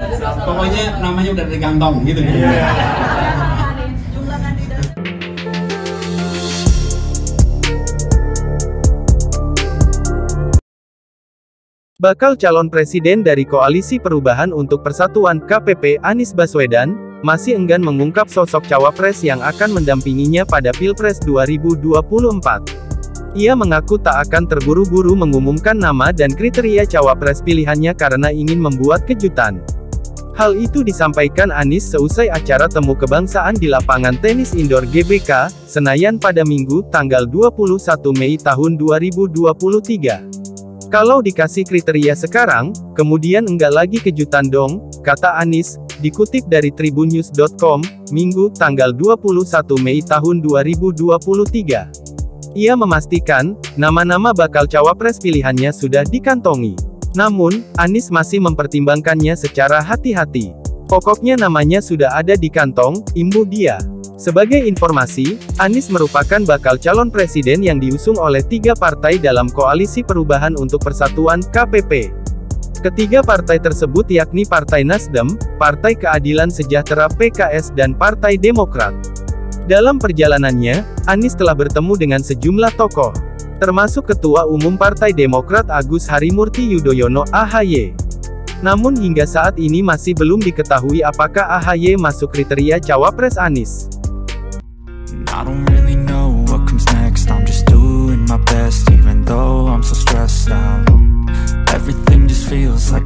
Pokoknya namanya udah di kantong gitu ya. Jumlah kandidat. Bakal calon presiden dari Koalisi Perubahan untuk Persatuan (KPP) Anies Baswedan, masih enggan mengungkap sosok cawapres yang akan mendampinginya pada Pilpres 2024. Ia mengaku tak akan terburu-buru mengumumkan nama dan kriteria cawapres pilihannya karena ingin membuat kejutan. Hal itu disampaikan Anies seusai acara temu kebangsaan di lapangan tenis indoor GBK, Senayan pada Minggu, tanggal 21 Mei tahun 2023. Kalau dikasih kriteria sekarang, kemudian enggak lagi kejutan dong, kata Anies, dikutip dari tribunnews.com, Minggu, tanggal 21 Mei tahun 2023. Ia memastikan, nama-nama bakal cawapres pilihannya sudah dikantongi. Namun, Anies masih mempertimbangkannya secara hati-hati. Pokoknya namanya sudah ada di kantong, imbuh dia. Sebagai informasi, Anies merupakan bakal calon presiden yang diusung oleh 3 partai dalam Koalisi Perubahan untuk Persatuan (KPP). Ketiga partai tersebut yakni Partai Nasdem, Partai Keadilan Sejahtera (PKS) dan Partai Demokrat. Dalam perjalanannya, Anies telah bertemu dengan sejumlah tokoh, termasuk Ketua Umum Partai Demokrat Agus Harimurti Yudhoyono (AHY). Namun hingga saat ini masih belum diketahui apakah AHY masuk kriteria cawapres Anies. I don't really know what comes next. I'm just doing my best, even though I'm so stressed out. Everything just feels like